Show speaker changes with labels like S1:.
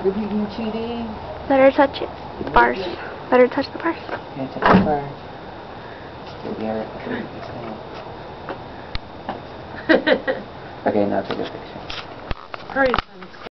S1: If you cheating.
S2: Let her touch it. The bars. Let her touch the bars.
S1: Yeah, touch the bars. Okay, now take a picture.
S3: Hurry.